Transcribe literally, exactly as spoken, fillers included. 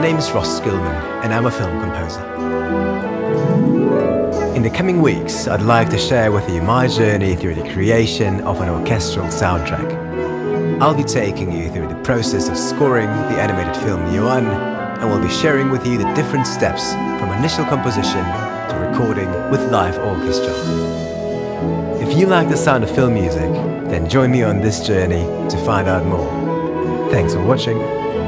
name is Ros Gilman and I'm a film composer. In the coming weeks, I'd like to share with you my journey through the creation of an orchestral soundtrack. I'll be taking you through the process of scoring the animated film Johanne, and we'll be sharing with you the different steps from initial composition to recording with live orchestra. If you like the sound of film music, then join me on this journey to find out more. Thanks for watching.